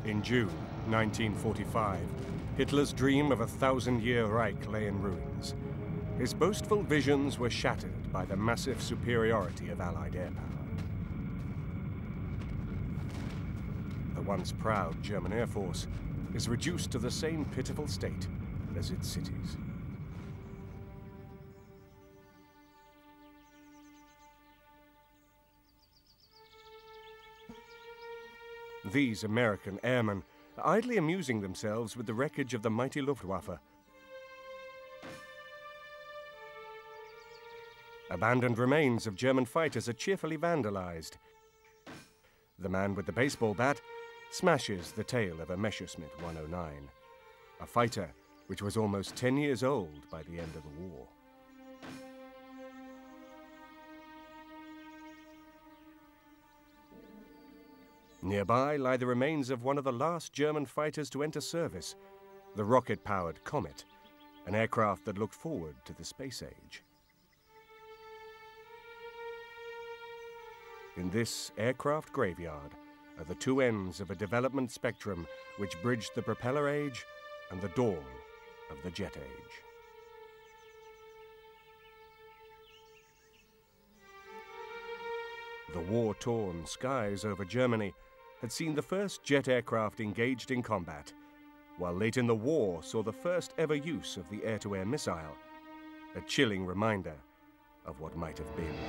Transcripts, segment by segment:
In June 1945, Hitler's dream of a 1,000-year Reich lay in ruins. His boastful visions were shattered by the massive superiority of Allied air power. The once proud German Air Force is reduced to the same pitiful state as its cities. These American airmen are idly amusing themselves with the wreckage of the mighty Luftwaffe. Abandoned remains of German fighters are cheerfully vandalized. The man with the baseball bat smashes the tail of a Messerschmitt 109, a fighter which was almost 10 years old by the end of the war. Nearby lie the remains of one of the last German fighters to enter service, the rocket-powered Comet, an aircraft that looked forward to the space age. In this aircraft graveyard are the two ends of a development spectrum which bridged the propeller age and the dawn of the jet age. The war-torn skies over Germany had seen the first jet aircraft engaged in combat, while late in the war saw the first ever use of the air-to-air missile, a chilling reminder of what might have been.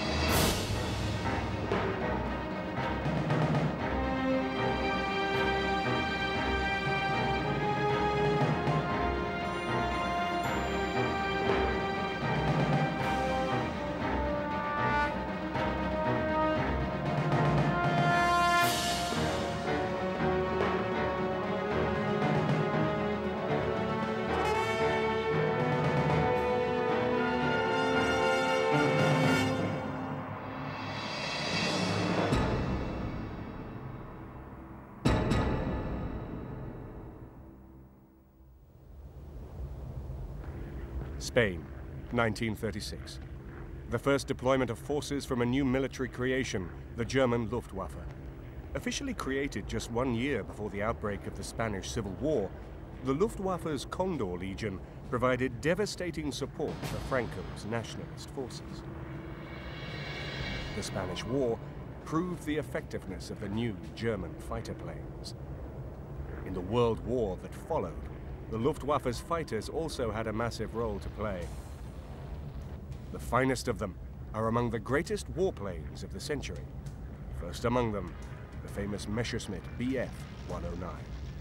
Spain, 1936. The first deployment of forces from a new military creation, the German Luftwaffe. Officially created just 1 year before the outbreak of the Spanish Civil War, the Luftwaffe's Condor Legion provided devastating support for Franco's nationalist forces. The Spanish War proved the effectiveness of the new German fighter planes. In the World War that followed, the Luftwaffe's fighters also had a massive role to play. The finest of them are among the greatest warplanes of the century. First among them, the famous Messerschmitt Bf 109.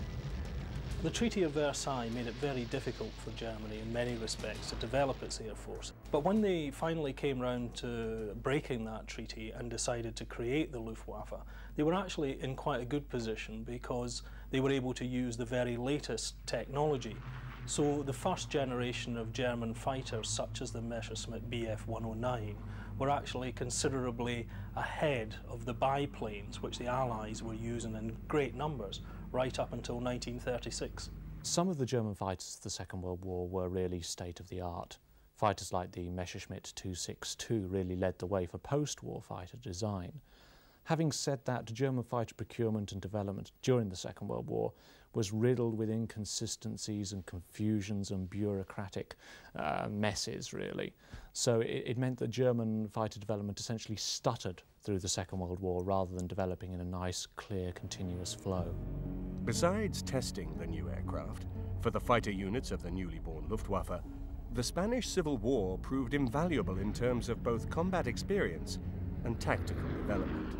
The Treaty of Versailles made it very difficult for Germany in many respects to develop its air force. But when they finally came round to breaking that treaty and decided to create the Luftwaffe, they were actually in quite a good position because they were able to use the very latest technology. So the first generation of German fighters, such as the Messerschmitt Bf 109, were actually considerably ahead of the biplanes which the Allies were using in great numbers right up until 1936. Some of the German fighters of the Second World War were really state-of-the-art. Fighters like the Messerschmitt 262 really led the way for post-war fighter design. Having said that, German fighter procurement and development during the Second World War was riddled with inconsistencies and confusions and bureaucratic messes, really. So it meant that German fighter development essentially stuttered through the Second World War rather than developing in a nice, clear, continuous flow. Besides testing the new aircraft for the fighter units of the newly born Luftwaffe, the Spanish Civil War proved invaluable in terms of both combat experience and tactical development.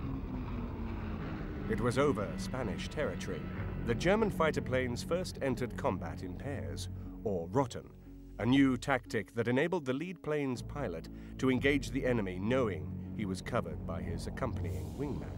It was over Spanish territory that German fighter planes first entered combat in pairs, or Rotten, a new tactic that enabled the lead plane's pilot to engage the enemy knowing he was covered by his accompanying wingman.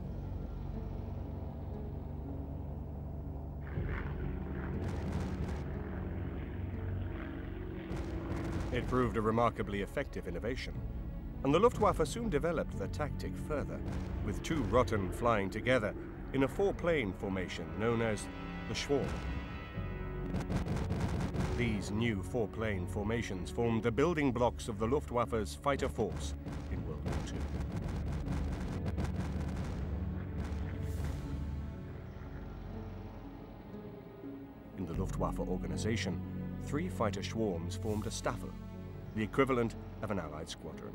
It proved a remarkably effective innovation, and the Luftwaffe soon developed the tactic further, with two Rotten flying together in a four-plane formation known as the Schwarm. These new four-plane formations formed the building blocks of the Luftwaffe's fighter force in World War II. the Luftwaffe organization, 3 fighter swarms formed a Staffel, the equivalent of an Allied squadron.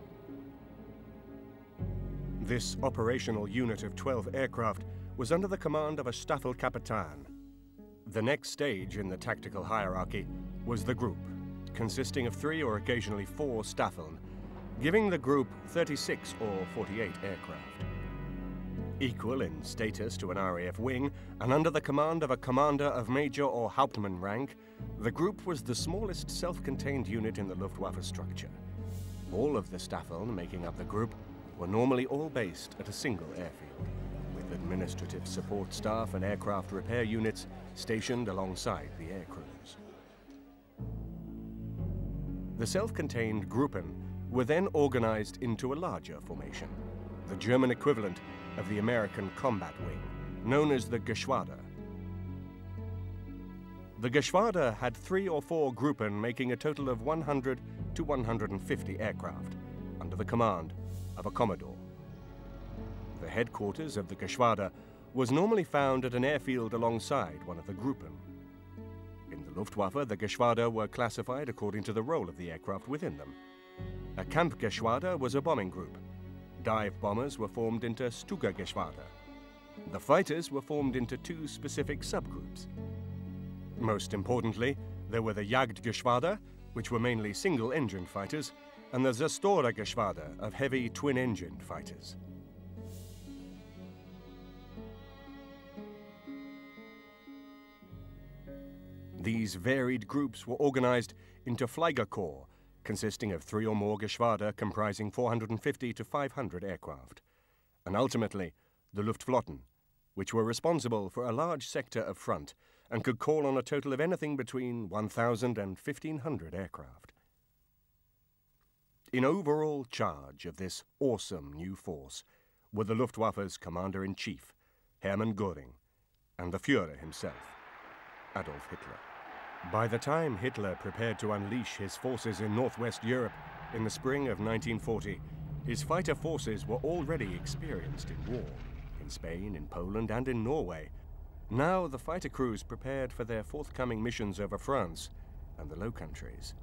This operational unit of 12 aircraft was under the command of a Staffelkapitän. The next stage in the tactical hierarchy was the group, consisting of 3 or occasionally 4 Staffeln, giving the group 36 or 48 aircraft. Equal in status to an RAF wing and under the command of a commander of major or Hauptmann rank, the group was the smallest self-contained unit in the Luftwaffe structure. All of the Staffeln making up the group were normally all based at a single airfield, with administrative support staff and aircraft repair units stationed alongside the aircrews. The self-contained Gruppen were then organized into a larger formation, the German equivalent of the American combat wing, known as the Geschwader. The Geschwader had 3 or 4 Gruppen making a total of 100 to 150 aircraft, under the command of a Commodore. The headquarters of the Geschwader was normally found at an airfield alongside one of the Gruppen. In the Luftwaffe, the Geschwader were classified according to the role of the aircraft within them. A Kampfgeschwader was a bombing group. Dive bombers were formed into Stuka-Geschwader. The fighters were formed into 2 specific subgroups. Most importantly, there were the Jagdgeschwader, which were mainly single-engine fighters, and the Zastora-Geschwader of heavy twin-engined fighters. These varied groups were organized into Fliegerkorps, consisting of 3 or more Geschwader comprising 450 to 500 aircraft, and ultimately the Luftflotten, which were responsible for a large sector of front and could call on a total of anything between 1,000 and 1,500 aircraft. In overall charge of this awesome new force were the Luftwaffe's Commander-in-Chief, Hermann Göring, and the Führer himself, Adolf Hitler. By the time Hitler prepared to unleash his forces in Northwest Europe in the spring of 1940, his fighter forces were already experienced in war, in Spain, in Poland, and in Norway. Now the fighter crews prepared for their forthcoming missions over France and the Low Countries.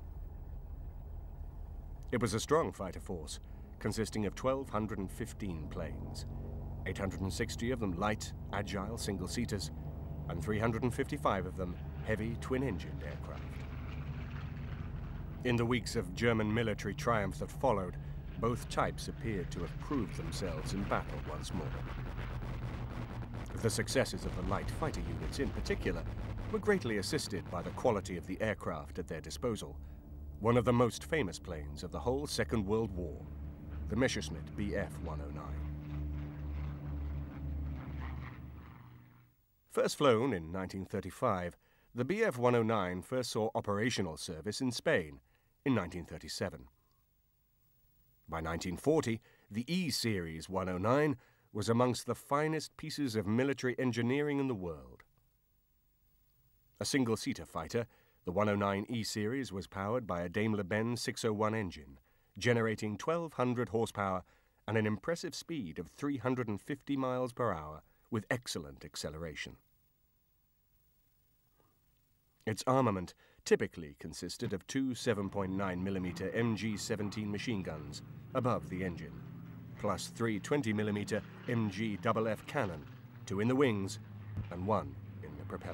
It was a strong fighter force, consisting of 1,215 planes, 860 of them light, agile single-seaters, and 355 of them heavy twin-engined aircraft. In the weeks of German military triumph that followed, both types appeared to have proved themselves in battle once more. The successes of the light fighter units in particular were greatly assisted by the quality of the aircraft at their disposal. One of the most famous planes of the whole Second World War, the Messerschmitt Bf-109. First flown in 1935, the Bf-109 first saw operational service in Spain in 1937. By 1940, the E-Series 109 was amongst the finest pieces of military engineering in the world. A single-seater fighter, the 109 E-Series was powered by a Daimler-Benz 601 engine, generating 1,200 horsepower and an impressive speed of 350 miles per hour with excellent acceleration. Its armament typically consisted of 2 7.9mm MG-17 machine guns above the engine, plus 3 20mm MG-FF cannon, 2 in the wings and 1 in the propeller.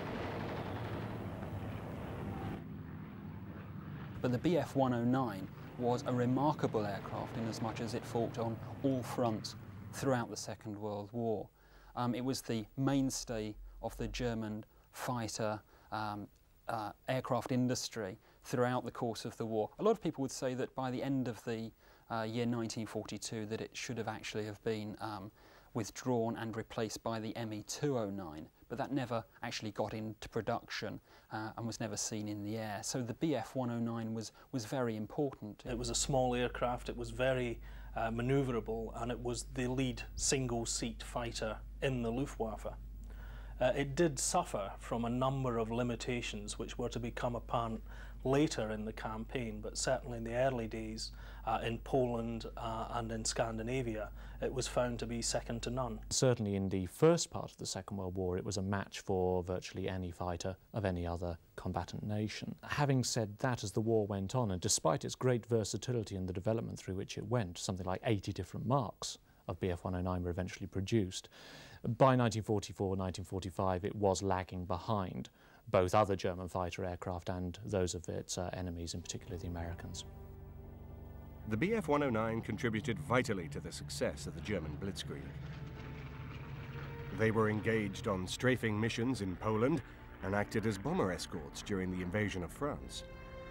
But the Bf-109 was a remarkable aircraft in as much as it fought on all fronts throughout the Second World War. It was the mainstay of the German fighter aircraft industry throughout the course of the war. A lot of people would say that by the end of the year 1942 that it should have actually have been withdrawn and replaced by the Me-209, but that never actually got into production and was never seen in the air. So the Bf-109 was very important. It was a small aircraft, it was very manoeuvrable, and it was the lead single-seat fighter in the Luftwaffe. It did suffer from a number of limitations which were to become apparent later in the campaign, but certainly in the early days in Poland and in Scandinavia, it was found to be second to none. Certainly in the first part of the Second World War, it was a match for virtually any fighter of any other combatant nation. Having said that, as the war went on, and despite its great versatility and the development through which it went, something like 80 different marks of Bf-109 were eventually produced. By 1944-1945, it was lagging behind both other German fighter aircraft and those of its enemies, in particular the Americans. The Bf-109 contributed vitally to the success of the German Blitzkrieg. They were engaged on strafing missions in Poland and acted as bomber escorts during the invasion of France.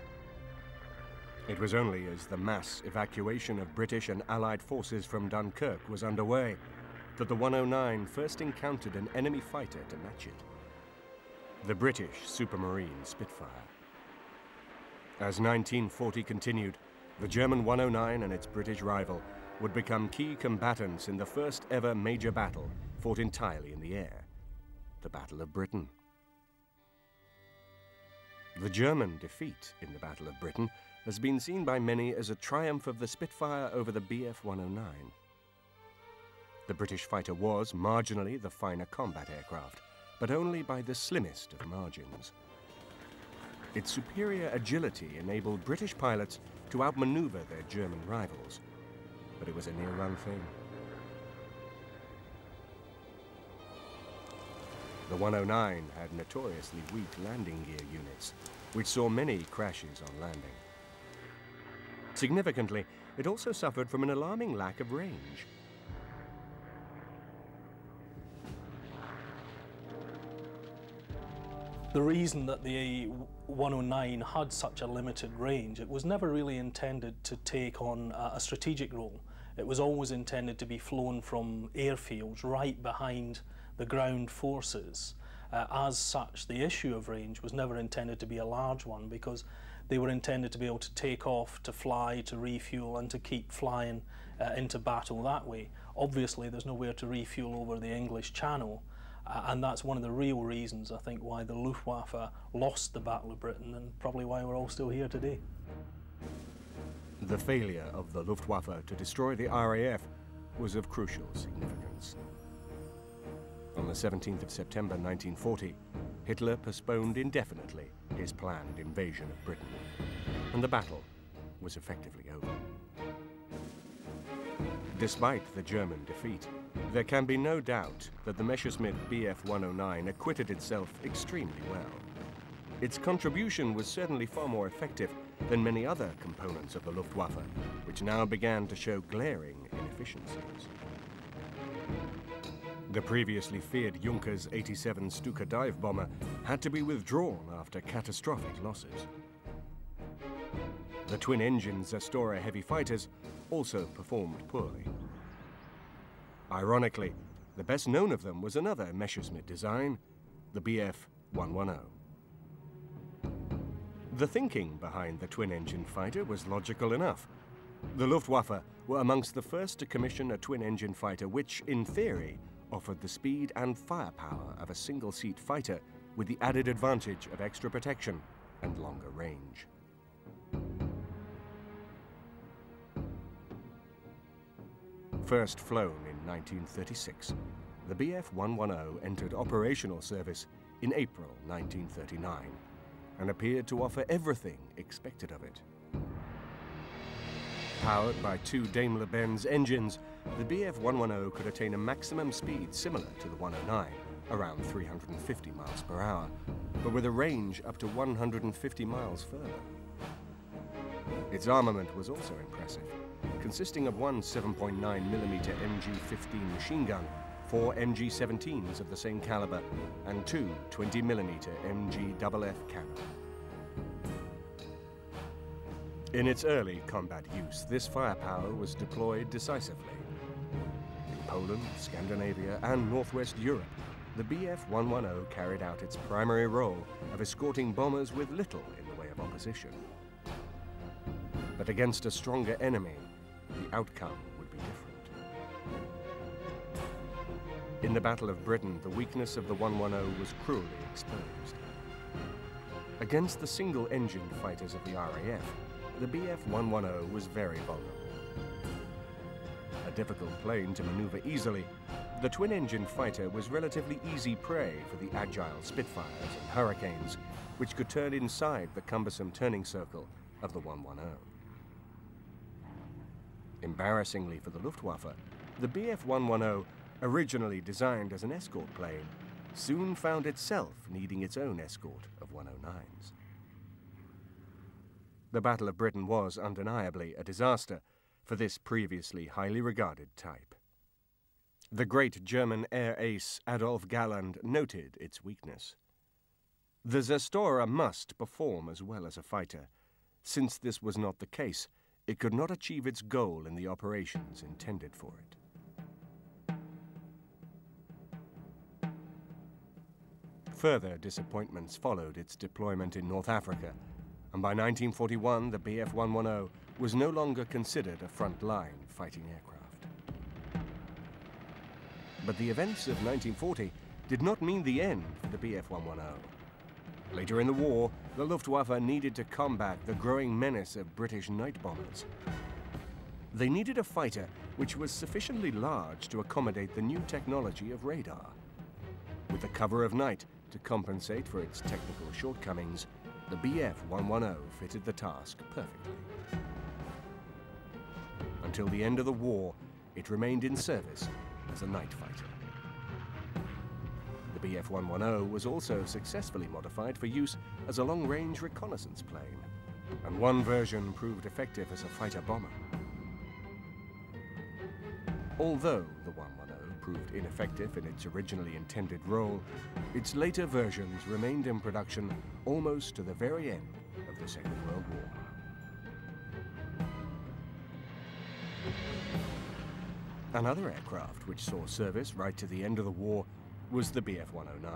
It was only as the mass evacuation of British and Allied forces from Dunkirk was underway that the 109 first encountered an enemy fighter to match it, the British Supermarine Spitfire. As 1940 continued, the German 109 and its British rival would become key combatants in the first ever major battle fought entirely in the air, the Battle of Britain. The German defeat in the Battle of Britain has been seen by many as a triumph of the Spitfire over the Bf-109. The British fighter was marginally the finer combat aircraft, but only by the slimmest of margins. Its superior agility enabled British pilots to outmaneuver their German rivals, but it was a near-run thing. The 109 had notoriously weak landing gear units, which saw many crashes on landing. Significantly, it also suffered from an alarming lack of range. The reason that the 109 had such a limited range, it was never really intended to take on a strategic role. It was always intended to be flown from airfields right behind the ground forces. As such, the issue of range was never intended to be a large one, because they were intended to be able to take off, to fly, to refuel, and to keep flying into battle that way. Obviously, there's nowhere to refuel over the English Channel, and that's one of the real reasons, I think, why the Luftwaffe lost the Battle of Britain, and probably why we're all still here today. The failure of the Luftwaffe to destroy the RAF was of crucial significance. On the 17th of September 1940, Hitler postponed indefinitely his planned invasion of Britain, and the battle was effectively over. Despite the German defeat, there can be no doubt that the Messerschmitt Bf-109 acquitted itself extremely well. Its contribution was certainly far more effective than many other components of the Luftwaffe, which now began to show glaring inefficiencies. The previously feared Junkers 87 Stuka dive bomber had to be withdrawn after catastrophic losses. The twin-engine Zastora heavy fighters also performed poorly. Ironically, the best known of them was another Messerschmitt design, the Bf-110. The thinking behind the twin-engine fighter was logical enough. The Luftwaffe were amongst the first to commission a twin-engine fighter which, in theory, offered the speed and firepower of a single-seat fighter with the added advantage of extra protection and longer range. First flown in 1936, the Bf-110 entered operational service in April 1939 and appeared to offer everything expected of it. Powered by two Daimler-Benz engines, the Bf-110 could attain a maximum speed similar to the 109, around 350 miles per hour, but with a range up to 150 miles further. Its armament was also impressive, consisting of one 7.9mm MG-15 machine gun, four MG-17s of the same caliber, and two 20mm MG-FF cannon. In its early combat use, this firepower was deployed decisively. In Poland, Scandinavia, and Northwest Europe, the Bf-110 carried out its primary role of escorting bombers with little in the way of opposition. But against a stronger enemy, the outcome would be different. In the Battle of Britain, the weakness of the 110 was cruelly exposed. Against the single-engined fighters of the RAF, the Bf-110 was very vulnerable. A difficult plane to maneuver easily, the twin-engine fighter was relatively easy prey for the agile Spitfires and Hurricanes, which could turn inside the cumbersome turning circle of the 110. Embarrassingly for the Luftwaffe, the Bf-110, originally designed as an escort plane, soon found itself needing its own escort of 109s. The Battle of Britain was undeniably a disaster for this previously highly regarded type. The great German air ace Adolf Galland noted its weakness. The Zerstorer must perform as well as a fighter. Since this was not the case, it could not achieve its goal in the operations intended for it. Further disappointments followed its deployment in North Africa, and by 1941 the Bf-110 was no longer considered a front-line fighting aircraft. But the events of 1940 did not mean the end for the Bf-110. Later in the war, the Luftwaffe needed to combat the growing menace of British night bombers. They needed a fighter which was sufficiently large to accommodate the new technology of radar. With the cover of night to compensate for its technical shortcomings, the Bf-110 fitted the task perfectly. Until the end of the war, it remained in service as a night fighter. The Bf-110 was also successfully modified for use as a long-range reconnaissance plane, and one version proved effective as a fighter bomber. Although the 110 proved ineffective in its originally intended role, its later versions remained in production almost to the very end of the Second World War. Another aircraft which saw service right to the end of the war was the Bf-109.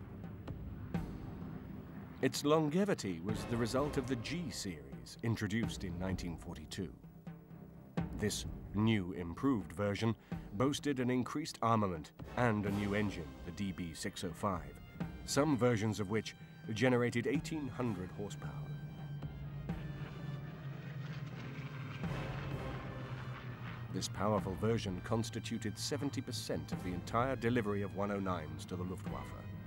Its longevity was the result of the G series, introduced in 1942. This new, improved version boasted an increased armament and a new engine, the DB605, some versions of which generated 1,800 horsepower. This powerful version constituted 70% of the entire delivery of 109s to the Luftwaffe.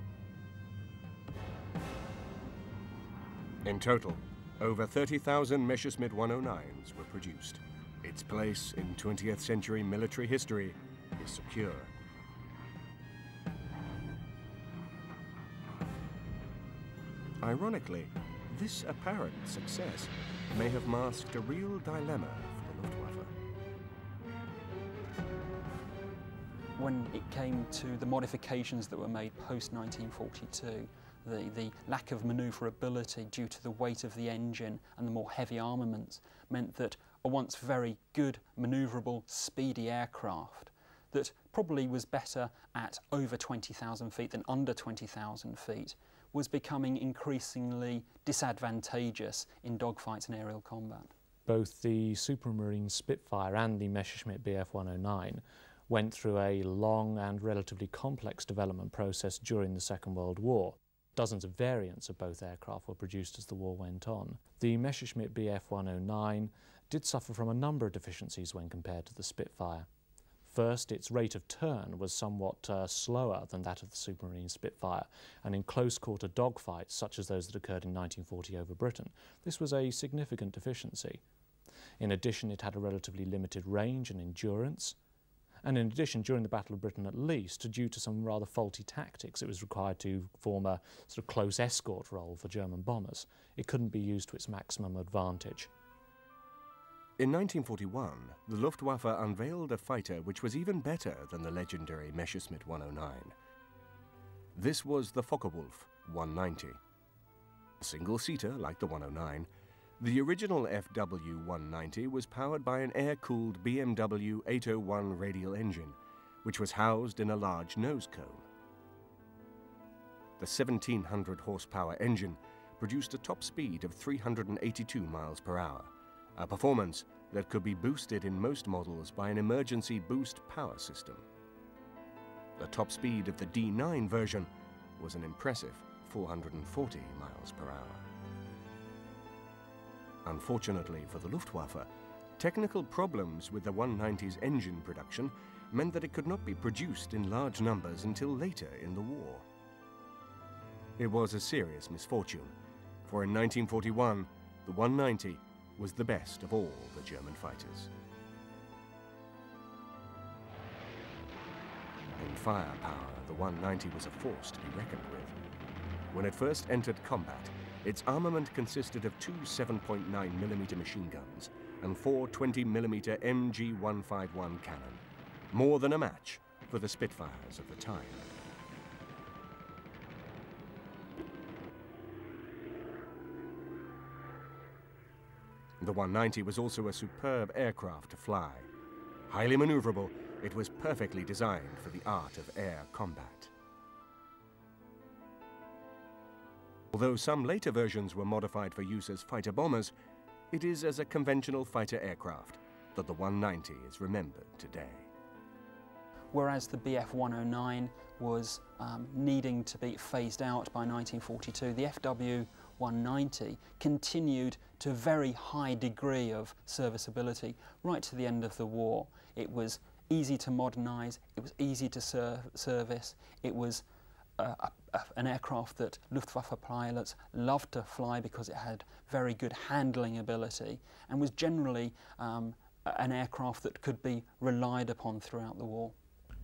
In total, over 30,000 Messerschmitt 109s were produced. Its place in 20th century military history is secure. Ironically, this apparent success may have masked a real dilemma for the Luftwaffe. When it came to the modifications that were made post-1942, the lack of manoeuvrability due to the weight of the engine and the more heavy armaments meant that a once very good, manoeuvrable, speedy aircraft that probably was better at over 20,000 feet than under 20,000 feet was becoming increasingly disadvantageous in dogfights and aerial combat. Both the Supermarine Spitfire and the Messerschmitt Bf-109 went through a long and relatively complex development process during the Second World War. Dozens of variants of both aircraft were produced as the war went on. The Messerschmitt Bf-109 did suffer from a number of deficiencies when compared to the Spitfire. First, its rate of turn was somewhat slower than that of the Supermarine Spitfire, and in close-quarter dogfights, such as those that occurred in 1940 over Britain, this was a significant deficiency. In addition, it had a relatively limited range and endurance, and in addition, during the Battle of Britain at least, due to some rather faulty tactics, it was required to form a sort of close escort role for German bombers. It couldn't be used to its maximum advantage. In 1941, the Luftwaffe unveiled a fighter which was even better than the legendary Messerschmitt 109. This was the Focke-Wulf 190. A single-seater like the 109, the original FW-190 was powered by an air-cooled BMW 801 radial engine, which was housed in a large nose cone. The 1,700 horsepower engine produced a top speed of 382 miles per hour, a performance that could be boosted in most models by an emergency boost power system. The top speed of the D9 version was an impressive 440 miles per hour. Unfortunately for the Luftwaffe, technical problems with the 190's engine production meant that it could not be produced in large numbers until later in the war. It was a serious misfortune, for in 1941, the 190 was the best of all the German fighters. In firepower, the 190 was a force to be reckoned with. When it first entered combat, its armament consisted of two 7.9mm machine guns and four 20mm MG-151 cannon, more than a match for the Spitfires of the time. The 190 was also a superb aircraft to fly. Highly maneuverable, it was perfectly designed for the art of air combat. Although some later versions were modified for use as fighter bombers, it is as a conventional fighter aircraft that the 190 is remembered today. Whereas the Bf-109 was needing to be phased out by 1942, the FW-190 continued to a very high degree of serviceability right to the end of the war. It was easy to modernise, it was easy to service, it was an aircraft that Luftwaffe pilots loved to fly because it had very good handling ability and was generally an aircraft that could be relied upon throughout the war.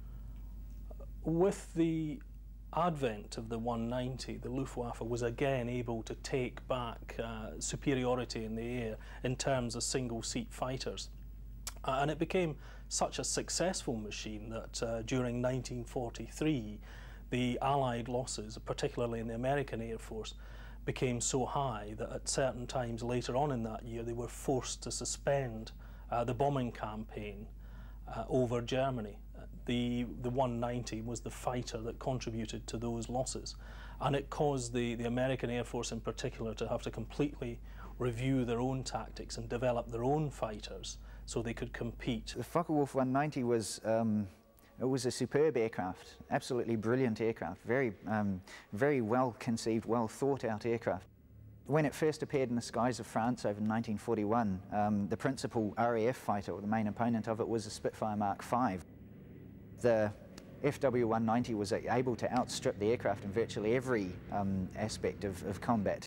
With the advent of the 190, the Luftwaffe was again able to take back superiority in the air in terms of single-seat fighters. And it became such a successful machine that during 1943, the Allied losses, particularly in the American Air Force, became so high that at certain times later on in that year, they were forced to suspend the bombing campaign over Germany. The 190 was the fighter that contributed to those losses, and it caused the American Air Force in particular to have to completely review their own tactics and develop their own fighters so they could compete. The Focke-Wulf 190 was it was a superb aircraft, absolutely brilliant aircraft, very well conceived, well thought out aircraft. When it first appeared in the skies of France over 1941, the principal RAF fighter, or the main opponent of it, was a Spitfire Mark V. The FW-190 was able to outstrip the aircraft in virtually every aspect of combat.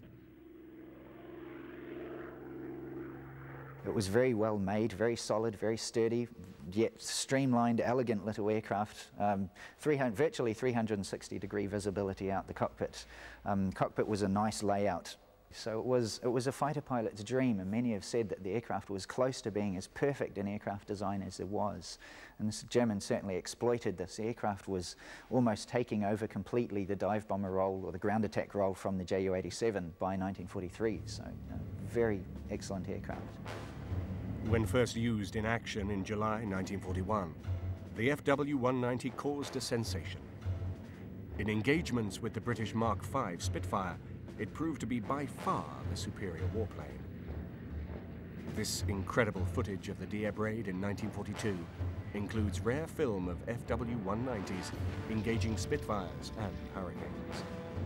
It was very well made, very solid, very sturdy, yet streamlined, elegant little aircraft. Virtually 360-degree visibility out the cockpit. Cockpit was a nice layout. So it was a fighter pilot's dream, and many have said that the aircraft was close to being as perfect an aircraft design as there was. And the Germans certainly exploited this. The aircraft was almost taking over completely the dive bomber role or the ground attack role from the Ju-87 by 1943. So very excellent aircraft. When first used in action in July 1941, the FW-190 caused a sensation. In engagements with the British Mark V Spitfire, it proved to be by far the superior warplane. This incredible footage of the Dieppe raid in 1942 includes rare film of FW-190s engaging Spitfires and Hurricanes.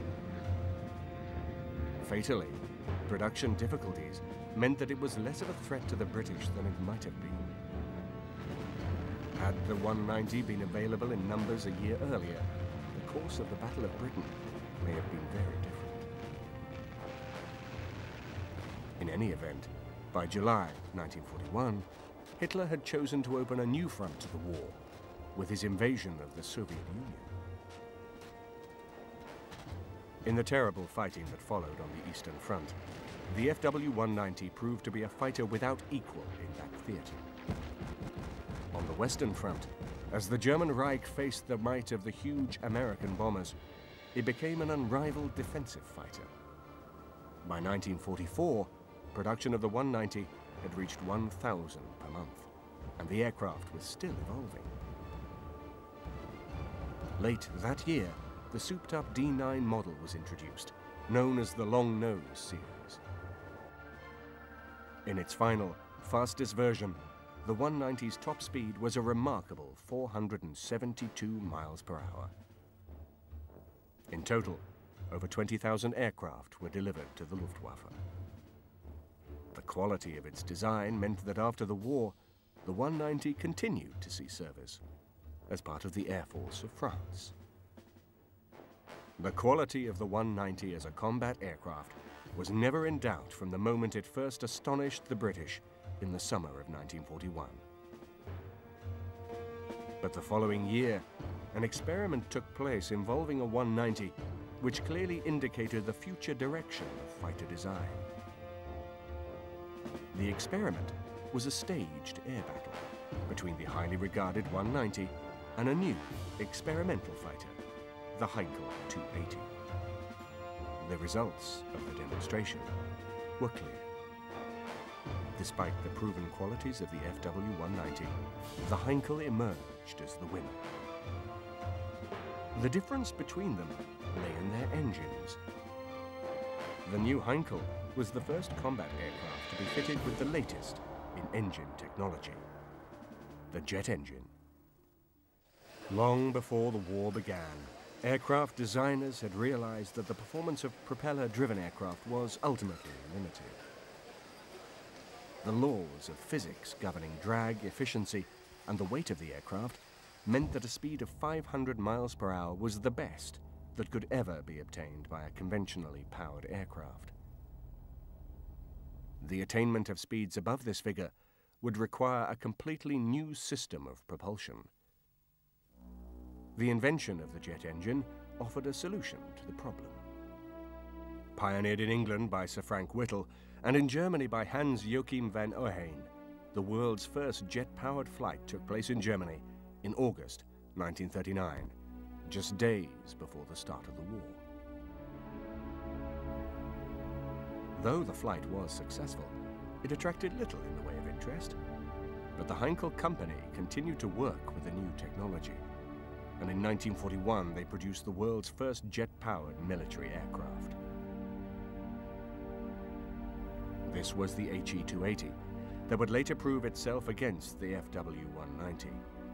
Fatally, production difficulties meant that it was less of a threat to the British than it might have been. Had the 190 been available in numbers a year earlier, the course of the Battle of Britain may have been very different. In any event, by July 1941, Hitler had chosen to open a new front to the war, with his invasion of the Soviet Union. In the terrible fighting that followed on the Eastern Front, the FW-190 proved to be a fighter without equal in that theater. On the Western Front, as the German Reich faced the might of the huge American bombers, it became an unrivaled defensive fighter. By 1944, production of the 190 had reached 1,000 per month, and the aircraft was still evolving. Late that year, the souped-up D9 model was introduced, known as the Long Nose series. In its final, fastest version, the 190's top speed was a remarkable 472 miles per hour. In total, over 20,000 aircraft were delivered to the Luftwaffe. The quality of its design meant that after the war, the 190 continued to see service as part of the Air Force of France. The quality of the 190 as a combat aircraft was never in doubt from the moment it first astonished the British in the summer of 1941. But the following year, an experiment took place involving a 190 which clearly indicated the future direction of fighter design. The experiment was a staged air battle between the highly regarded 190 and a new experimental fighter, the Heinkel 280. The results of the demonstration were clear. Despite the proven qualities of the FW-190, the Heinkel emerged as the winner. The difference between them lay in their engines. The new Heinkel was the first combat aircraft to be fitted with the latest in engine technology, the jet engine. Long before the war began, aircraft designers had realized that the performance of propeller-driven aircraft was ultimately limited. The laws of physics governing drag, efficiency, and the weight of the aircraft meant that a speed of 500 miles per hour was the best that could ever be obtained by a conventionally powered aircraft. The attainment of speeds above this figure would require a completely new system of propulsion. The invention of the jet engine offered a solution to the problem. Pioneered in England by Sir Frank Whittle and in Germany by Hans Joachim van Ohain, the world's first jet-powered flight took place in Germany in August 1939, just days before the start of the war. Though the flight was successful, it attracted little in the way of interest. But the Heinkel Company continued to work with the new technology, and in 1941 they produced the world's first jet-powered military aircraft. This was the HE-280 that would later prove itself against the FW-190.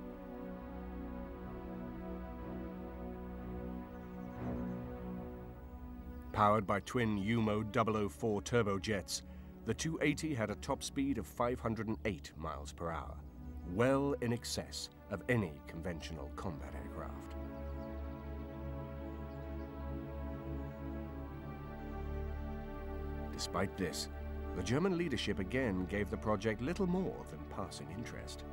Powered by twin UMO 004 turbojets, the 280 had a top speed of 508 miles per hour, well in excess of any conventional combat aircraft. Despite this, the German leadership again gave the project little more than passing interest.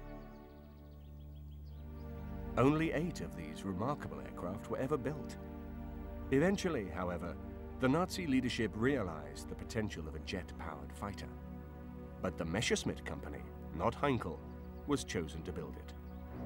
Only 8 of these remarkable aircraft were ever built. Eventually, however, the Nazi leadership realized the potential of a jet-powered fighter. But the Messerschmitt Company, not Heinkel, was chosen to build it.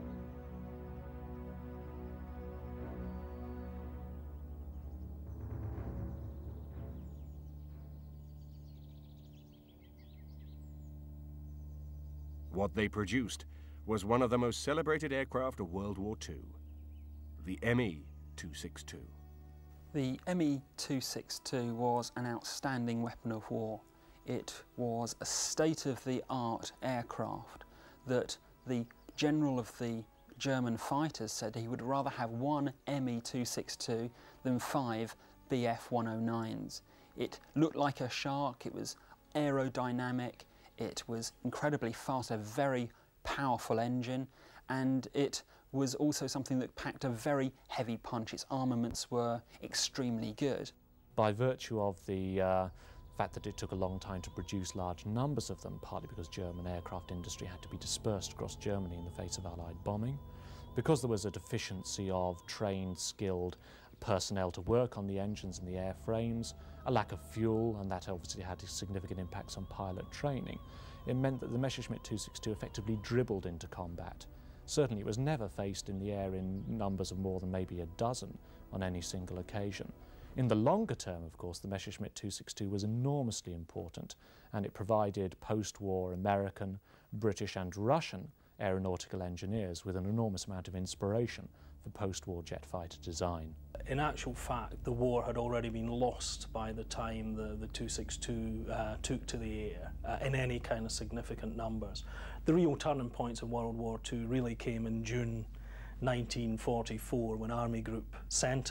What they produced was one of the most celebrated aircraft of World War II, the Me-262. The Me-262 was an outstanding weapon of war. It was a state-of-the-art aircraft that the general of the German fighters said he would rather have one Me-262 than 5 Bf-109s. It looked like a shark, it was aerodynamic, it was incredibly fast, a very powerful engine, and it was also something that packed a very heavy punch. Its armaments were extremely good. By virtue of the fact that it took a long time to produce large numbers of them, partly because German aircraft industry had to be dispersed across Germany in the face of Allied bombing, because there was a deficiency of trained, skilled personnel to work on the engines and the airframes, a lack of fuel, and that obviously had significant impacts on pilot training, it meant that the Messerschmitt 262 effectively dribbled into combat. Certainly it was never faced in the air in numbers of more than maybe a dozen on any single occasion. In the longer term, of course, the Messerschmitt 262 was enormously important, and it provided post-war American, British and Russian aeronautical engineers with an enormous amount of inspiration for post-war jet fighter design. In actual fact, the war had already been lost by the time the 262 took to the air in any kind of significant numbers. The real turning points of World War II really came in June 1944 when Army Group Centre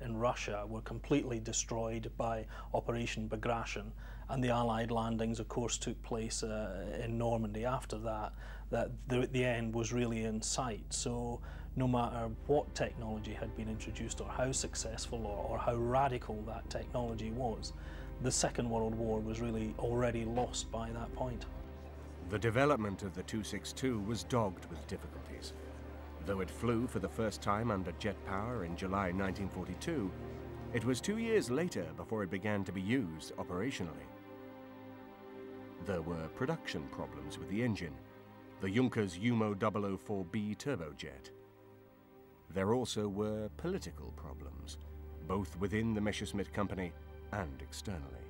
in Russia were completely destroyed by Operation Bagration, and the Allied landings, of course, took place in Normandy after that, the end was really in sight. So no matter what technology had been introduced or how successful or how radical that technology was, the Second World War was really already lost by that point. The development of the 262 was dogged with difficulties. Though it flew for the first time under jet power in July 1942, it was 2 years later before it began to be used operationally. There were production problems with the engine, the Junkers Umo 004B turbojet. There also were political problems, both within the Messerschmitt Company and externally.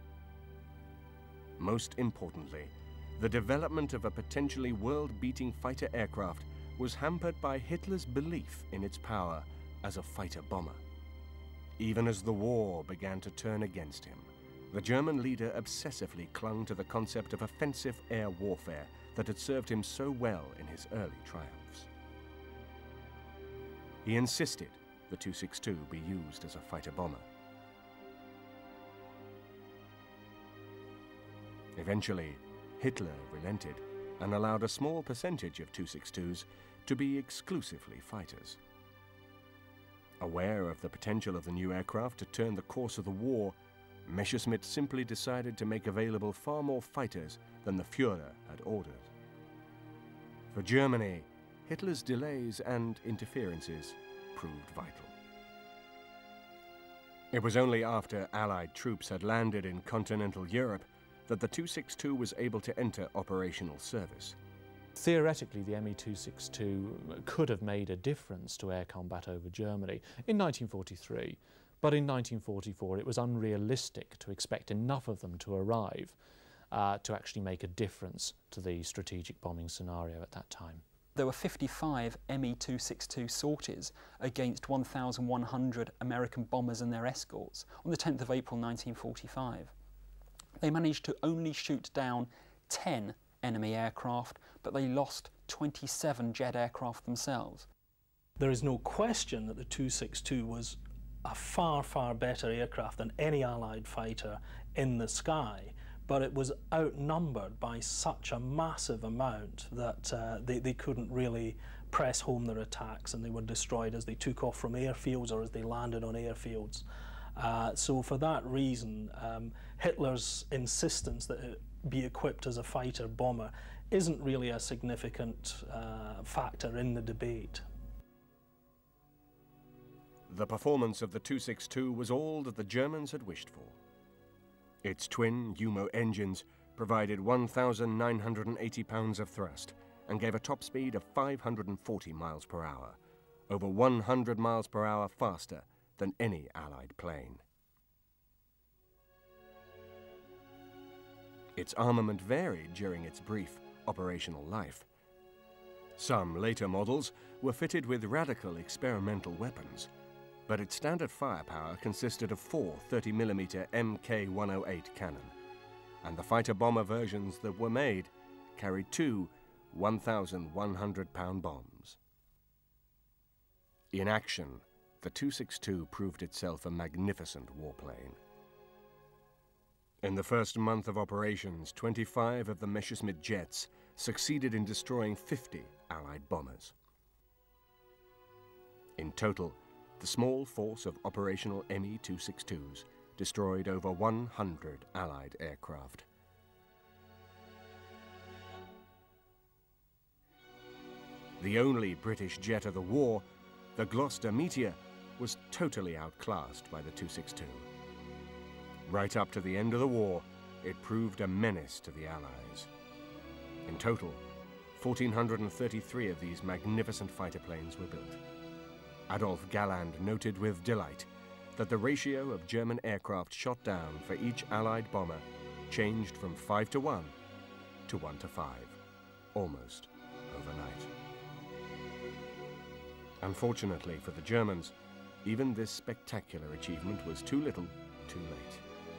Most importantly, the development of a potentially world-beating fighter aircraft was hampered by Hitler's belief in its power as a fighter bomber. Even as the war began to turn against him, the German leader obsessively clung to the concept of offensive air warfare that had served him so well in his early triumphs. He insisted the 262 be used as a fighter bomber. Eventually, Hitler relented and allowed a small percentage of 262s to be exclusively fighters. Aware of the potential of the new aircraft to turn the course of the war, Messerschmitt simply decided to make available far more fighters than the Führer had ordered. For Germany, Hitler's delays and interferences proved vital. It was only after Allied troops had landed in continental Europe that the 262 was able to enter operational service. Theoretically, the Me-262 could have made a difference to air combat over Germany in 1943, but in 1944 it was unrealistic to expect enough of them to arrive to actually make a difference to the strategic bombing scenario at that time. There were 55 Me-262 sorties against 1,100 American bombers and their escorts on the 10th of April 1945. They managed to only shoot down 10 enemy aircraft, but they lost 27 jet aircraft themselves. There is no question that the 262 was a far, far better aircraft than any Allied fighter in the sky, but it was outnumbered by such a massive amount that they couldn't really press home their attacks, and they were destroyed as they took off from airfields or as they landed on airfields. So for that reason, Hitler's insistence that it be equipped as a fighter bomber isn't really a significant factor in the debate. The performance of the 262 was all that the Germans had wished for. Its twin Umo engines provided 1,980 pounds of thrust and gave a top speed of 540 miles per hour, over 100 miles per hour faster than any Allied plane. Its armament varied during its brief operational life. Some later models were fitted with radical experimental weapons, but its standard firepower consisted of 4 30mm Mk108 cannon, and the fighter-bomber versions that were made carried 2 1,100-pound bombs. In action, the 262 proved itself a magnificent warplane. In the first month of operations, 25 of the Messerschmitt jets succeeded in destroying 50 Allied bombers. In total, the small force of operational Me-262s destroyed over 100 Allied aircraft. The only British jet of the war, the Gloucester Meteor, was totally outclassed by the 262. Right up to the end of the war, it proved a menace to the Allies. In total, 1,433 of these magnificent fighter planes were built. Adolf Galland noted with delight that the ratio of German aircraft shot down for each Allied bomber changed from 5-to-1 to 1-to-5, almost overnight. Unfortunately for the Germans, even this spectacular achievement was too little, too late.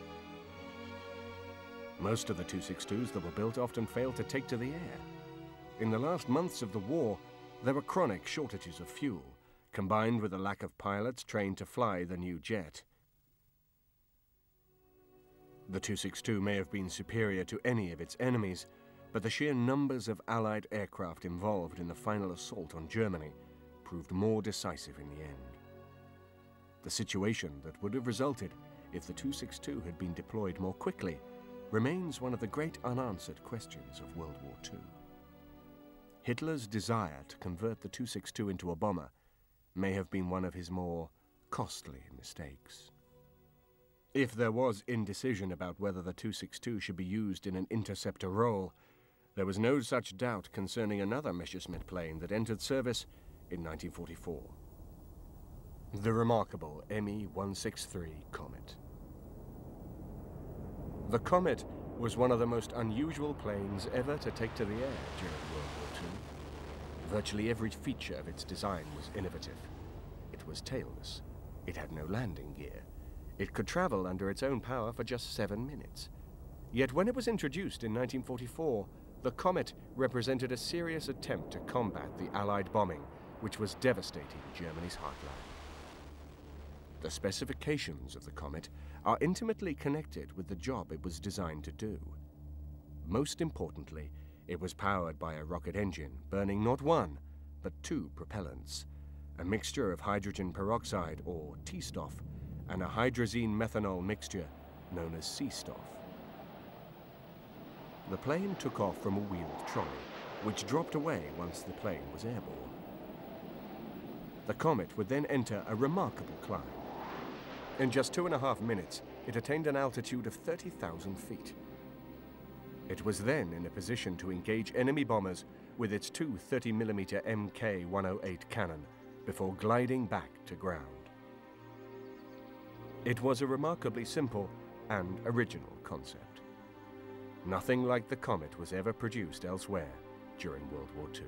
Most of the 262s that were built often failed to take to the air. In the last months of the war, there were chronic shortages of fuel, combined with a lack of pilots trained to fly the new jet. The 262 may have been superior to any of its enemies, but the sheer numbers of Allied aircraft involved in the final assault on Germany proved more decisive in the end. The situation that would have resulted if the 262 had been deployed more quickly remains one of the great unanswered questions of World War II. Hitler's desire to convert the 262 into a bomber may have been one of his more costly mistakes. If there was indecision about whether the 262 should be used in an interceptor role, there was no such doubt concerning another Messerschmitt plane that entered service in 1944. The remarkable Me-163 Comet. The Comet was one of the most unusual planes ever to take to the air during World War II. Virtually every feature of its design was innovative. It was tailless. It had no landing gear. It could travel under its own power for just 7 minutes. Yet when it was introduced in 1944, the Comet represented a serious attempt to combat the Allied bombing, which was devastating Germany's heartland. The specifications of the Comet are intimately connected with the job it was designed to do. Most importantly, it was powered by a rocket engine burning not one, but 2 propellants, a mixture of hydrogen peroxide, or T-Stoff, and a hydrazine methanol mixture known as C-Stoff. The plane took off from a wheeled trolley, which dropped away once the plane was airborne. The Comet would then enter a remarkable climb. In just 2.5 minutes, it attained an altitude of 30,000 feet. It was then in a position to engage enemy bombers with its 2 30mm Mk-108 cannon before gliding back to ground. It was a remarkably simple and original concept. Nothing like the Comet was ever produced elsewhere during World War II.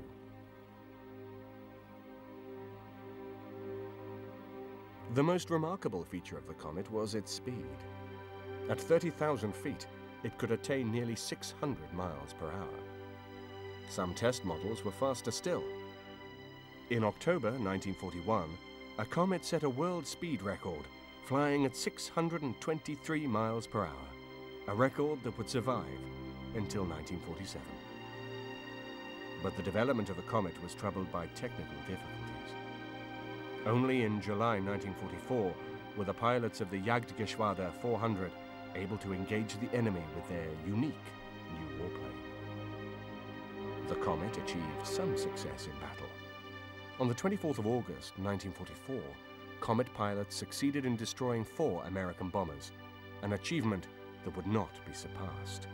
The most remarkable feature of the Comet was its speed. At 30,000 feet, it could attain nearly 600 miles per hour. Some test models were faster still. In October 1941, a Comet set a world speed record, flying at 623 miles per hour, a record that would survive until 1947. But the development of the Comet was troubled by technical difficulties. Only in July 1944 were the pilots of the Jagdgeschwader 400 able to engage the enemy with their unique new warplane. The Comet achieved some success in battle. On the 24th of August 1944, Comet pilots succeeded in destroying 4 American bombers, an achievement that would not be surpassed.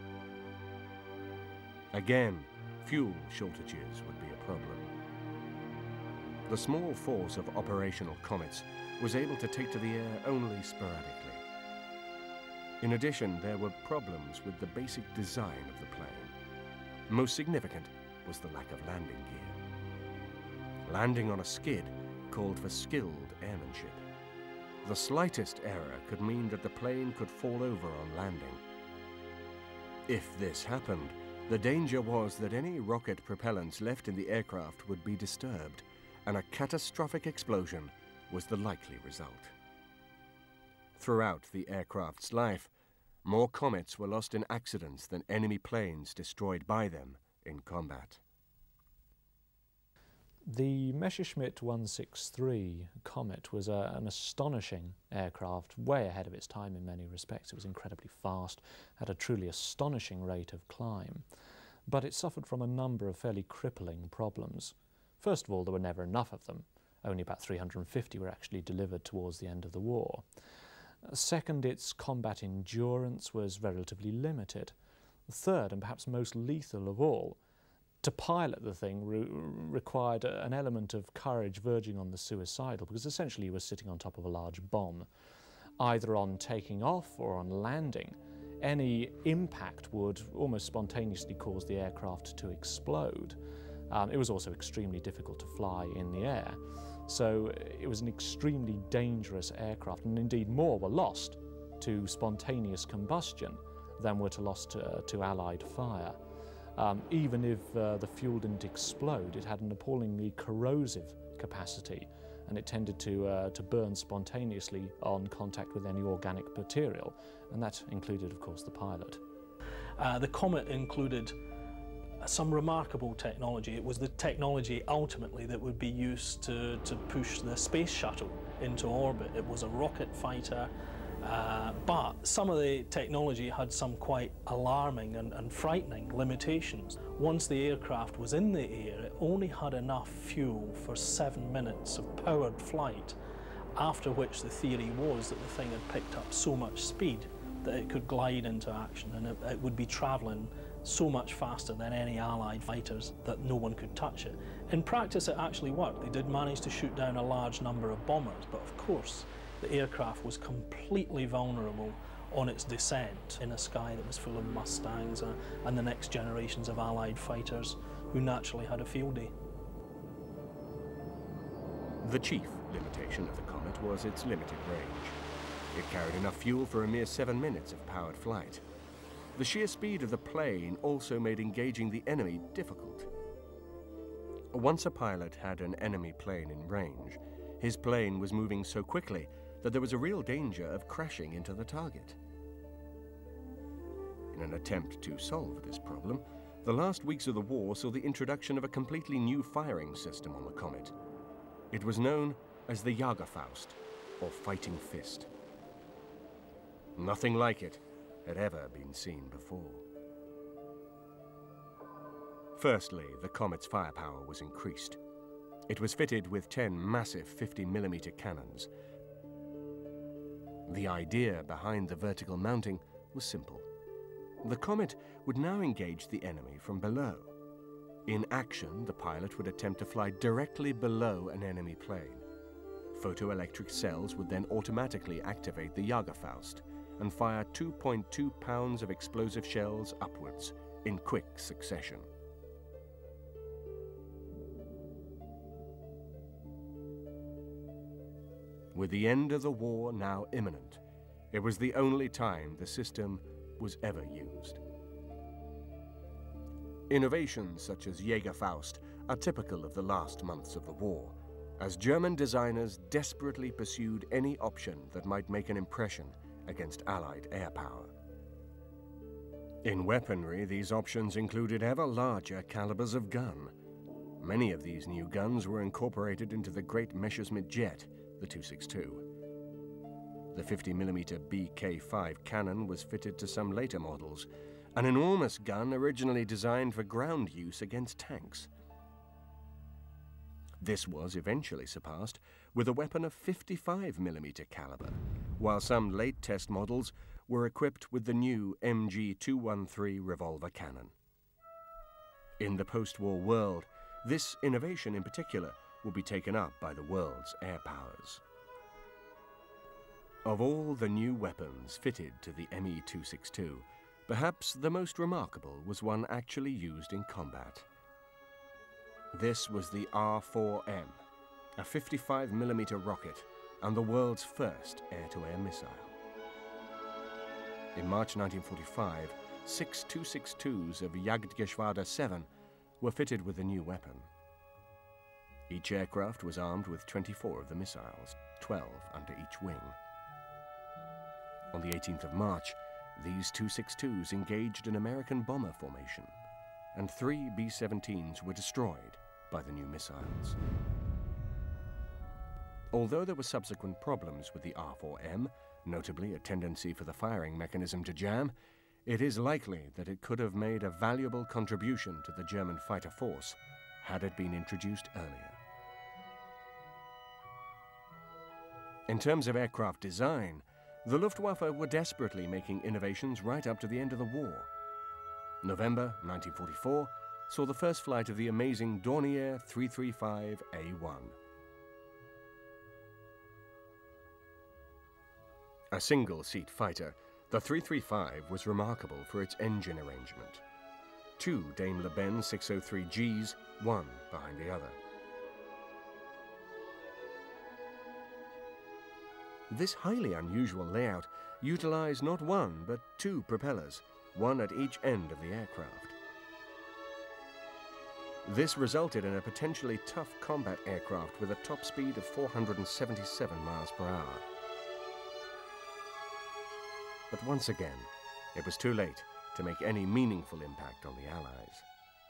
Again, fuel shortages would be a problem. The small force of operational Comets was able to take to the air only sporadically. In addition, there were problems with the basic design of the plane. Most significant was the lack of landing gear. Landing on a skid called for skilled airmanship. The slightest error could mean that the plane could fall over on landing. If this happened, the danger was that any rocket propellants left in the aircraft would be disturbed, and a catastrophic explosion was the likely result. Throughout the aircraft's life, more Comets were lost in accidents than enemy planes destroyed by them in combat. The Messerschmitt 163 Comet was an astonishing aircraft, way ahead of its time in many respects. It was incredibly fast, had a truly astonishing rate of climb, but it suffered from a number of fairly crippling problems. First of all, there were never enough of them. Only about 350 were actually delivered towards the end of the war. Second, its combat endurance was relatively limited. Third, and perhaps most lethal of all, to pilot the thing required an element of courage verging on the suicidal, because essentially you were sitting on top of a large bomb. Either on taking off or on landing, any impact would almost spontaneously cause the aircraft to explode. It was also extremely difficult to fly in the air, so it was an extremely dangerous aircraft, and indeed more were lost to spontaneous combustion than were to Allied fire. Even if the fuel didn't explode, it had an appallingly corrosive capacity, and it tended to burn spontaneously on contact with any organic material, and that included, of course, the pilot. The Comet included some remarkable technology. It was the technology ultimately that would be used to push the space shuttle into orbit. It was a rocket fighter, but some of the technology had some quite alarming and frightening limitations. Once the aircraft was in the air, it only had enough fuel for 7 minutes of powered flight, after which the theory was that the thing had picked up so much speed that it could glide into action, and it would be travelling so much faster than any Allied fighters that no one could touch it. In practice, it actually worked. They did manage to shoot down a large number of bombers, but of course, the aircraft was completely vulnerable on its descent in a sky that was full of Mustangs and the next generations of Allied fighters who naturally had a field day. The chief limitation of the Comet was its limited range. It carried enough fuel for a mere 7 minutes of powered flight. The sheer speed of the plane also made engaging the enemy difficult. Once a pilot had an enemy plane in range, his plane was moving so quickly that there was a real danger of crashing into the target. In an attempt to solve this problem, the last weeks of the war saw the introduction of a completely new firing system on the Comet. It was known as the Jägerfaust, or Fighting Fist. Nothing like it had ever been seen before. Firstly, the Comet's firepower was increased. It was fitted with 10 massive 50mm cannons. The idea behind the vertical mounting was simple. The Comet would now engage the enemy from below. In action, the pilot would attempt to fly directly below an enemy plane. Photoelectric cells would then automatically activate the Jägerfaust and fire 2.2 pounds of explosive shells upwards in quick succession. With the end of the war now imminent, it was the only time the system was ever used. Innovations such as Jägerfaust are typical of the last months of the war, as German designers desperately pursued any option that might make an impression against Allied air power. In weaponry, these options included ever larger calibers of gun. Many of these new guns were incorporated into the great Messerschmitt jet, the 262. The 50mm BK-5 cannon was fitted to some later models, an enormous gun originally designed for ground use against tanks. This was eventually surpassed with a weapon of 55mm caliber, while some late test models were equipped with the new MG213 revolver cannon. In the post-war world, this innovation in particular would be taken up by the world's air powers. Of all the new weapons fitted to the Me-262, perhaps the most remarkable was one actually used in combat. This was the R-4M, a 55mm rocket and the world's first air-to-air missile. In March 1945, 6 262s of Jagdgeschwader 7 were fitted with the new weapon. Each aircraft was armed with 24 of the missiles, 12 under each wing. On the 18th of March, these 262s engaged an American bomber formation, and 3 B-17s were destroyed by the new missiles. Although there were subsequent problems with the R-4M, notably a tendency for the firing mechanism to jam, it is likely that it could have made a valuable contribution to the German fighter force had it been introduced earlier. In terms of aircraft design, the Luftwaffe were desperately making innovations right up to the end of the war. November 1944 saw the first flight of the amazing Dornier 335A1. A single-seat fighter, the 335 was remarkable for its engine arrangement. 2 Daimler-Benz 603Gs, one behind the other. This highly unusual layout utilized not one but 2 propellers, one at each end of the aircraft. This resulted in a potentially tough combat aircraft with a top speed of 477 miles per hour. But once again, it was too late to make any meaningful impact on the Allies.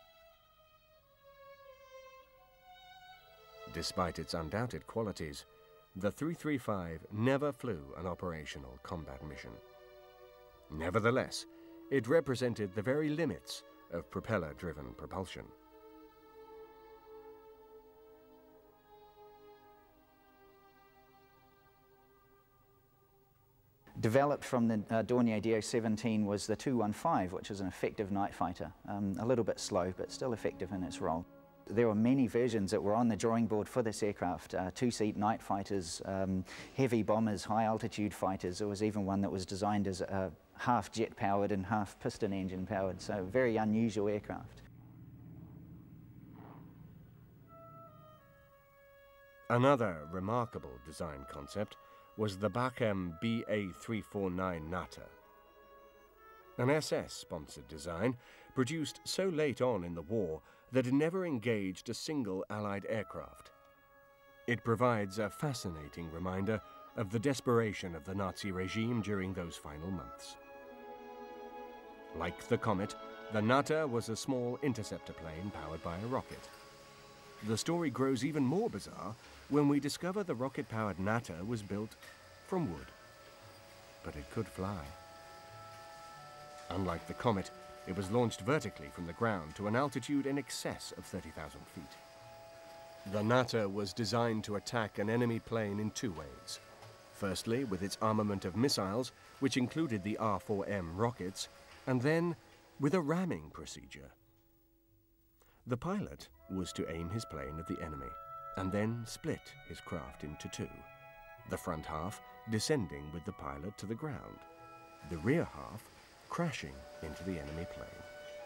Despite its undoubted qualities, the 335 never flew an operational combat mission. Nevertheless, it represented the very limits of propeller-driven propulsion. Developed from the Dornier DO-17 was the 215, which is an effective night fighter. A little bit slow, but still effective in its role. There were many versions that were on the drawing board for this aircraft. Two-seat night fighters, heavy bombers, high-altitude fighters. There was even one that was designed as half jet-powered and half piston engine-powered, so very unusual aircraft. Another remarkable design concept was the Bachem BA-349 Nata. An SS-sponsored design produced so late on in the war that it never engaged a single Allied aircraft. It provides a fascinating reminder of the desperation of the Nazi regime during those final months. Like the Comet, the Nata was a small interceptor plane powered by a rocket. The story grows even more bizarre when we discover the rocket-powered Nata was built from wood, but it could fly. Unlike the Comet, it was launched vertically from the ground to an altitude in excess of 30,000 feet. The Nata was designed to attack an enemy plane in two ways. Firstly, with its armament of missiles, which included the R4M rockets, and then with a ramming procedure. The pilot was to aim his plane at the enemy and then split his craft into two, the front half descending with the pilot to the ground, the rear half crashing into the enemy plane.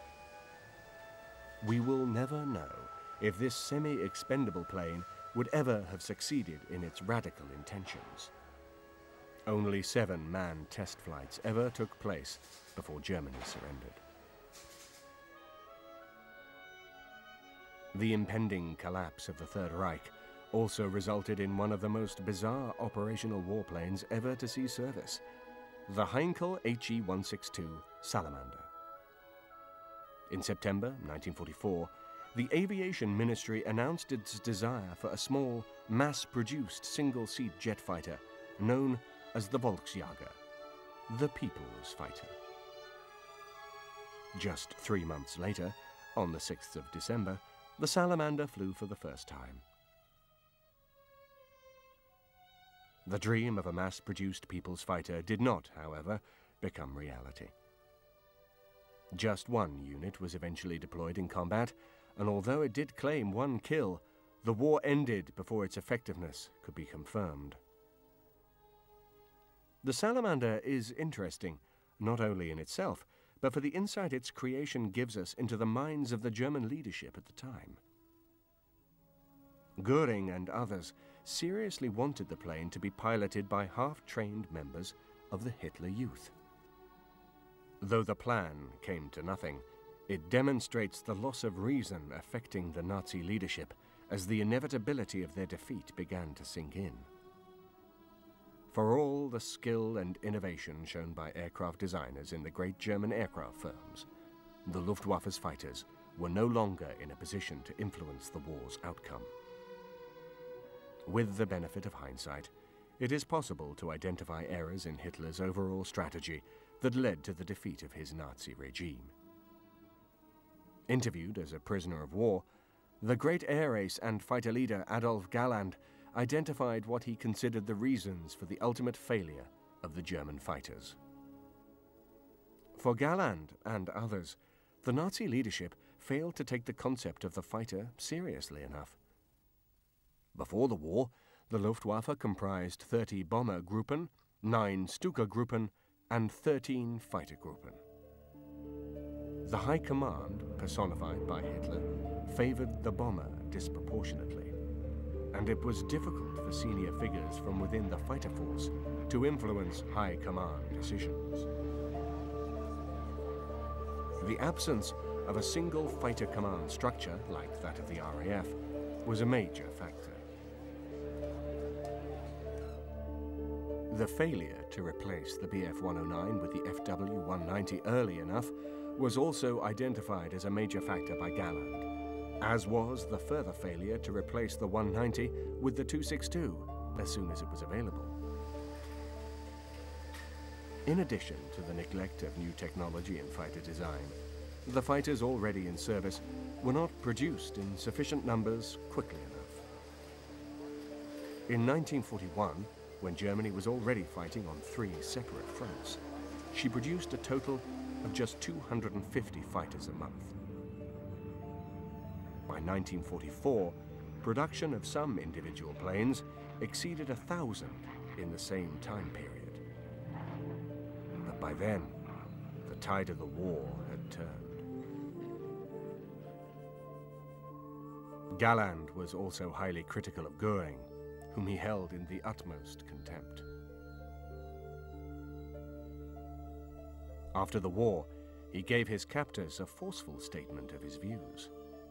We will never know if this semi-expendable plane would ever have succeeded in its radical intentions. Only 7 manned test flights ever took place before Germany surrendered. The impending collapse of the Third Reich also resulted in one of the most bizarre operational warplanes ever to see service, the Heinkel HE-162 Salamander. In September 1944, the Aviation Ministry announced its desire for a small, mass-produced single-seat jet fighter known as the Volksjäger, the People's Fighter. Just 3 months later, on the 6th of December, the Salamander flew for the first time. The dream of a mass-produced People's Fighter did not, however, become reality. Just 1 unit was eventually deployed in combat, and although it did claim 1 kill, the war ended before its effectiveness could be confirmed. The Salamander is interesting, not only in itself, but for the insight its creation gives us into the minds of the German leadership at the time. Goering and others seriously wanted the plane to be piloted by half-trained members of the Hitler Youth. Though the plan came to nothing, it demonstrates the loss of reason affecting the Nazi leadership as the inevitability of their defeat began to sink in. For all the skill and innovation shown by aircraft designers in the great German aircraft firms, the Luftwaffe's fighters were no longer in a position to influence the war's outcome. With the benefit of hindsight, it is possible to identify errors in Hitler's overall strategy that led to the defeat of his Nazi regime. Interviewed as a prisoner of war, the great air ace and fighter leader Adolf Galland identified what he considered the reasons for the ultimate failure of the German fighters. For Galland and others, the Nazi leadership failed to take the concept of the fighter seriously enough. Before the war, the Luftwaffe comprised 30 Bombergruppen, 9 Stuka-Gruppen, and 13 Fightergruppen. The High Command, personified by Hitler, favored the bomber disproportionately, and it was difficult for senior figures from within the fighter force to influence High Command decisions. The absence of a single fighter command structure, like that of the RAF, was a major factor. The failure to replace the Bf-109 with the FW-190 early enough was also identified as a major factor by Galland, as was the further failure to replace the 190 with the 262 as soon as it was available. In addition to the neglect of new technology in fighter design, the fighters already in service were not produced in sufficient numbers quickly enough. In 1941, when Germany was already fighting on 3 separate fronts, she produced a total of just 250 fighters a month. By 1944, production of some individual planes exceeded 1,000 in the same time period. But by then, the tide of the war had turned. Galland was also highly critical of Göring, whom he held in the utmost contempt. After the war, he gave his captors a forceful statement of his views.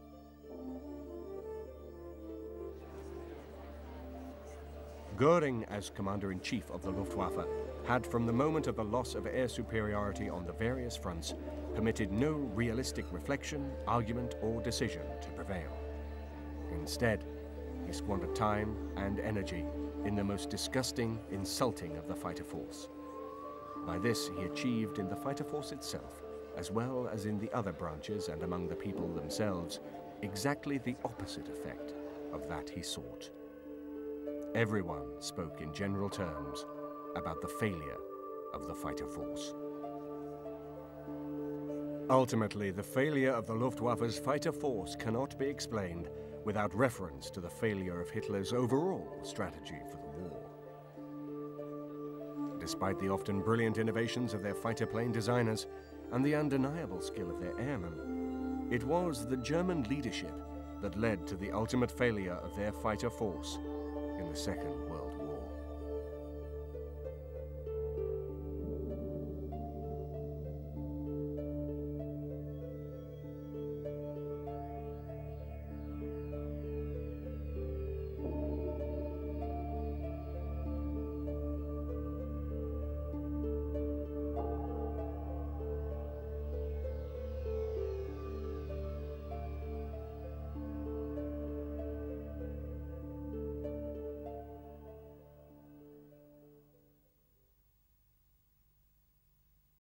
Göring, as Commander-in-Chief of the Luftwaffe, had from the moment of the loss of air superiority on the various fronts permitted no realistic reflection, argument, or decision to prevail. Instead, he squandered time and energy in the most disgusting, insulting of the fighter force. By this, he achieved in the fighter force itself, as well as in the other branches and among the people themselves, exactly the opposite effect of that he sought. Everyone spoke in general terms about the failure of the fighter force. Ultimately, the failure of the Luftwaffe's fighter force cannot be explained without reference to the failure of Hitler's overall strategy for the war. Despite the often brilliant innovations of their fighter plane designers and the undeniable skill of their airmen, it was the German leadership that led to the ultimate failure of their fighter force in the Second World War.